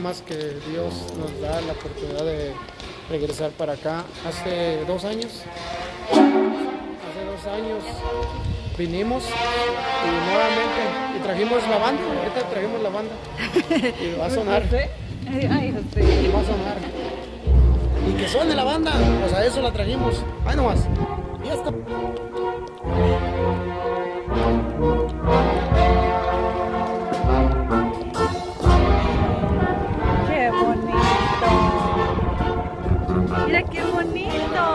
más que Dios nos da la oportunidad de regresar para acá. Hace 2 años vinimos y nuevamente y trajimos la banda. Ahorita trajimos la banda y va a sonar. Ay, José. Va a sonar. Y que suene la banda, pues a eso la trajimos. Ahí nomás. Y esto. Qué bonito. Mira qué bonito.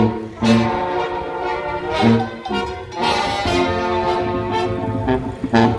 Qué bonito.